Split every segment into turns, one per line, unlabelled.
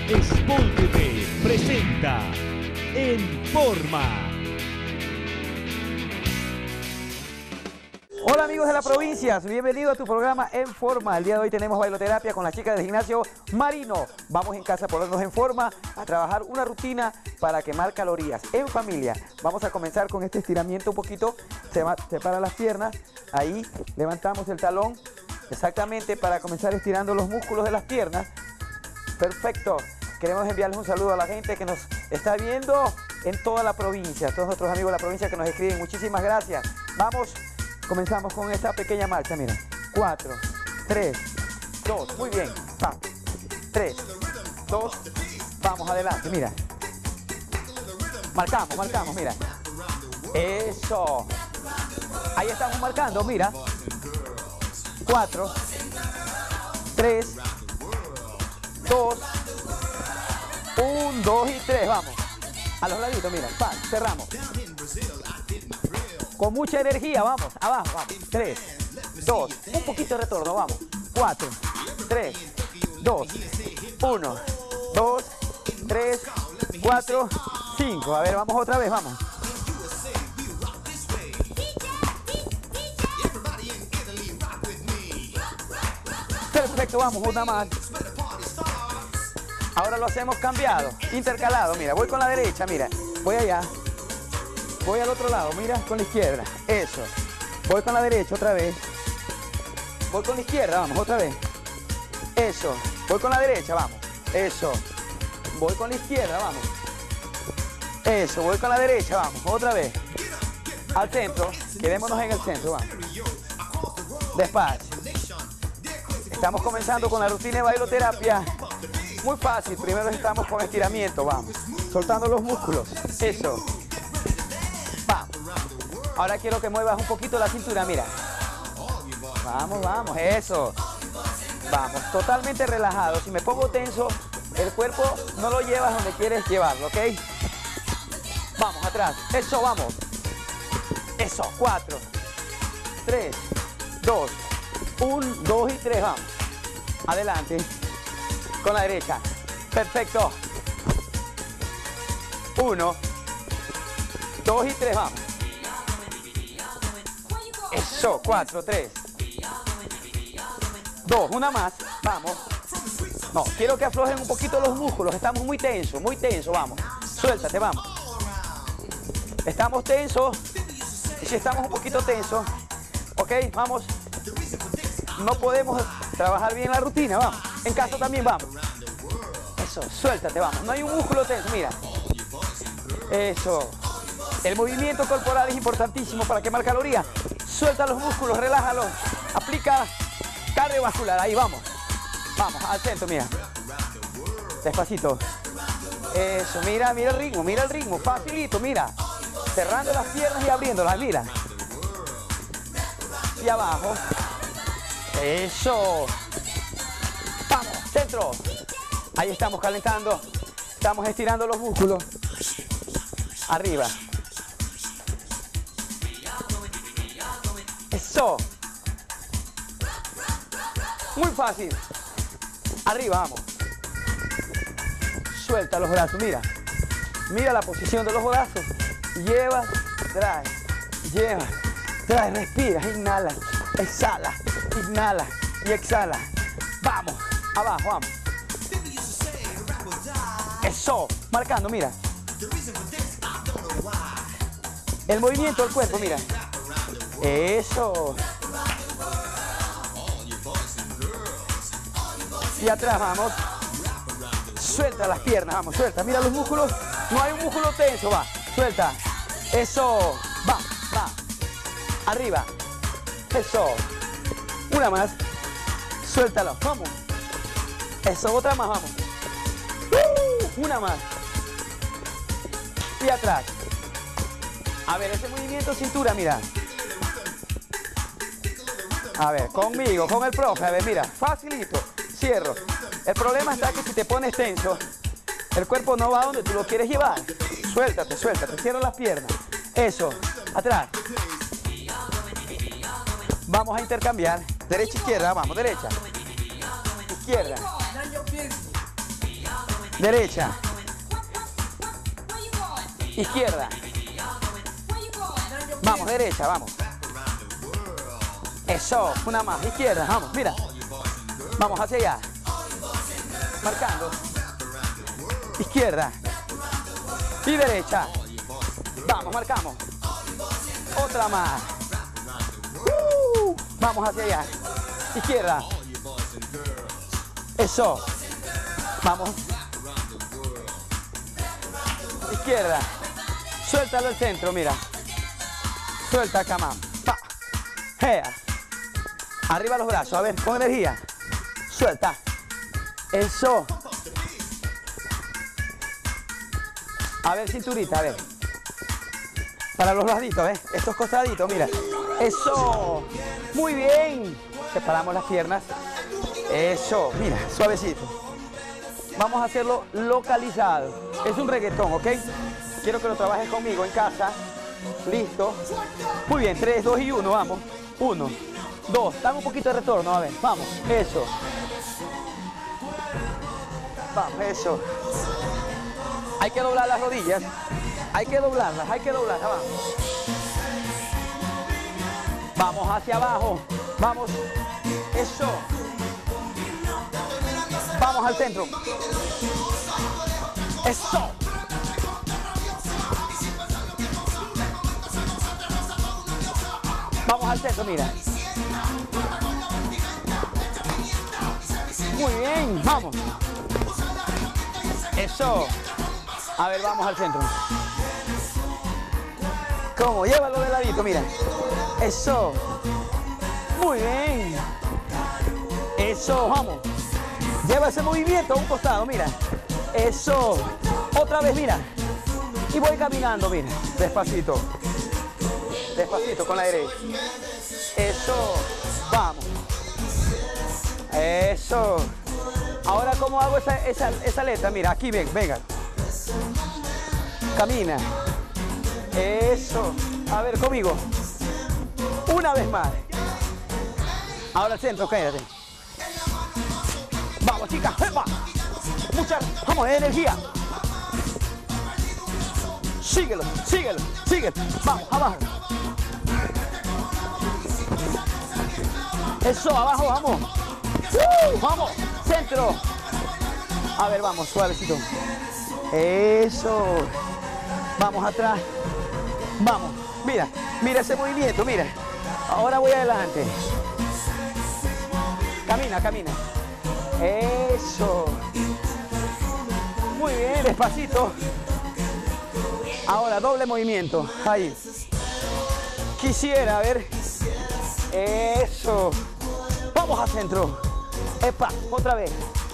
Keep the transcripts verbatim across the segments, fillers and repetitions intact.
Sport presenta En Forma.
Hola amigos de la provincia, bienvenido a tu programa En Forma. El día de hoy tenemos bailoterapia con las chicas del gimnasio Marino. Vamos en casa a ponernos en forma, a trabajar una rutina para quemar calorías en familia. Vamos a comenzar con este estiramiento un poquito. Se va, separa las piernas, ahí levantamos el talón exactamente para comenzar estirando los músculos de las piernas. Perfecto. Queremos enviarles un saludo a la gente que nos está viendo en toda la provincia, a todos nuestros amigos de la provincia que nos escriben. Muchísimas gracias. Vamos. Comenzamos con esta pequeña marcha, mira. cuatro, tres, dos, muy bien. Va. tres, dos, vamos adelante, mira. Marcamos, marcamos, mira. Eso. Ahí estamos marcando, mira. cuatro, tres, dos, uno, dos y tres, vamos. A los laditos, mira. Va, cerramos. Con mucha energía, vamos, abajo, vamos. tres, dos, un poquito de retorno, vamos. cuatro, tres, dos, uno, dos, tres, cuatro, cinco. A ver, vamos otra vez, vamos. Perfecto, vamos, una más. Ahora lo hacemos cambiado, intercalado. Mira, voy con la derecha, mira, voy allá. Voy al otro lado, mira, con la izquierda. Eso. Voy con la derecha otra vez. Voy con la izquierda, vamos, otra vez. Eso. Voy con la derecha, vamos. Eso. Voy con la izquierda, vamos. Eso. Voy con la derecha, vamos. Otra vez. Al centro. Quedémonos en el centro, vamos. Despacio. Estamos comenzando con la rutina de bailoterapia. Muy fácil. Primero estamos con estiramiento, vamos. Soltando los músculos. Eso. Ahora quiero que muevas un poquito la cintura, mira. Vamos, vamos, eso. Vamos, totalmente relajado. Si me pongo tenso, el cuerpo no lo llevas donde quieres llevarlo, ¿ok? Vamos, atrás. Eso, vamos. Eso, cuatro, tres, dos, uno, dos y tres, vamos. Adelante. Con la derecha. Perfecto. Uno, dos y tres, vamos. Eso, cuatro, tres, dos, una más, vamos. No, quiero que aflojen un poquito los músculos, estamos muy tensos, muy tensos, vamos. Suéltate, vamos. Estamos tensos, y si estamos un poquito tensos, ok, vamos. No podemos trabajar bien la rutina, vamos. En casa también, vamos. Eso, suéltate, vamos. No hay un músculo tenso, mira. Eso. El movimiento corporal es importantísimo para quemar calorías. Suelta los músculos, relájalos. Aplica cardiovascular. Ahí vamos. Vamos, al centro, mira. Despacito. Eso, mira, mira el ritmo, mira el ritmo. Facilito, mira. Cerrando las piernas y abriéndolas, mira. Y abajo. Eso. Vamos, centro. Ahí estamos calentando. Estamos estirando los músculos. Arriba. Eso. Muy fácil. Arriba, vamos. Suelta los brazos, mira. Mira la posición de los brazos. Lleva, trae. Lleva, trae. Respira, inhala, exhala, inhala y exhala. Vamos, abajo, vamos. Eso. Marcando, mira. El movimiento del cuerpo, mira. Eso. Y atrás, vamos. Suelta las piernas, vamos, suelta. Mira los músculos. No hay un músculo tenso, va. Suelta. Eso. Va, va. Arriba. Eso. Una más. Suéltalo, vamos. Eso, otra más, vamos. Uh, una más. Y atrás. A ver, ese movimiento cintura, mira. A ver, conmigo, con el profe, a ver, mira, facilito, cierro. El problema está que si te pones tenso, el cuerpo no va donde tú lo quieres llevar. Suéltate, suéltate, cierra las piernas. Eso, atrás. Vamos a intercambiar, derecha, izquierda, vamos, derecha. Izquierda. derecha, izquierda. Vamos, derecha, vamos. Eso, una más, izquierda, vamos, mira. Vamos hacia allá. Marcando. Izquierda. Y derecha. Vamos, marcamos. Otra más. Uh, vamos hacia allá. Izquierda. Eso. Vamos. Izquierda. Suéltalo al centro, mira. Suelta acá, man. Pa. Hea. Arriba los brazos, a ver, con energía. Suelta. Eso. A ver, cinturita, a ver. Para los laditos, ¿ves? Estos costaditos, mira. Eso. Muy bien. Separamos las piernas. Eso. Mira, suavecito. Vamos a hacerlo localizado. Es un reggaetón, ¿ok? Quiero que lo trabajes conmigo en casa. Listo. Muy bien, tres, dos y uno, vamos. uno, dos. Dame un poquito de retorno, a ver. Vamos. Eso. Vamos, eso. Hay que doblar las rodillas. Hay que doblarlas, hay que doblarlas, vamos. Vamos hacia abajo. Vamos. Eso. Vamos al centro. Eso. Vamos al centro, mira. Muy bien, vamos. Eso. A ver, vamos al centro. ¿Cómo? Llévalo de ladito, mira. Eso. Muy bien. Eso, vamos. Lleva ese movimiento a un costado, mira. Eso. Otra vez, mira. Y voy caminando, mira. Despacito. Despacito con la derecha. Eso. Vamos. Eso. Ahora, ¿cómo hago esa, esa, esa letra? Mira, aquí ven, venga. Camina. Eso. A ver, conmigo. Una vez más. Ahora al centro, cállate. Vamos, chicas. ¡Epa! Mucha, vamos, energía. Síguelo, síguelo, síguelo. Vamos, abajo. Eso, abajo, vamos. ¡Uh! Vamos, centro. A ver, vamos, suavecito. Eso. Vamos atrás. Vamos. Mira, mira ese movimiento, mira. Ahora voy adelante. Camina, camina. Eso. Muy bien, despacito. Ahora, doble movimiento. Ahí. Quisiera, a ver. Eso. Vamos al centro. Epa, otra vez.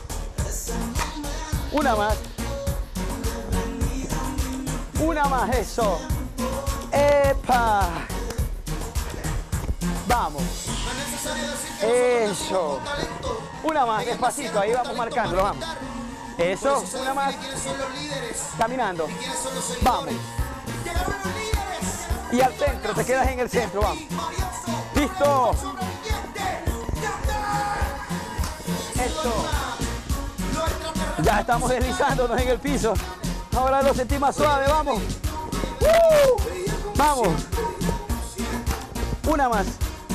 Una más. Una más, eso. Epa. Vamos. Eso. Una más, despacito, ahí vamos marcándolo, vamos. Eso, una más. Caminando. Vamos. Y al centro, te quedas en el centro, vamos. Listo. Eso. Ya estamos deslizándonos en el piso. Ahora lo sentí más suave, vamos. ¡Uh! Vamos. Una más.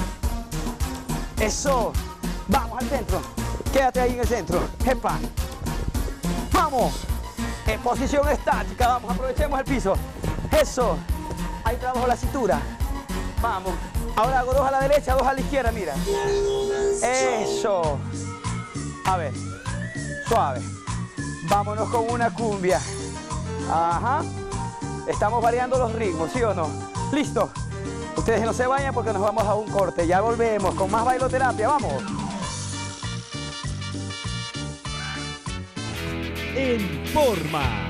Eso. Vamos al centro. Quédate ahí en el centro. Epa. Vamos. En posición estática. Vamos, aprovechemos el piso. Eso. Ahí trabajo la cintura. Vamos. Ahora hago dos a la derecha, dos a la izquierda, mira. Eso. A ver. Suave. Vámonos con una cumbia. Ajá. Estamos variando los ritmos, ¿sí o no? Listo. Ustedes no se vayan porque nos vamos a un corte. Ya volvemos con más bailoterapia. Vamos.
En Forma.